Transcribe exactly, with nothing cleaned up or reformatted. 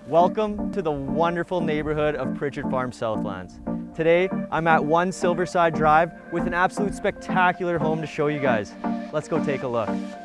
Welcome to the wonderful neighborhood of Pritchard Farm Southlands. Today, I'm at one Silverside Drive with an absolute spectacular home to show you guys. Let's go take a look.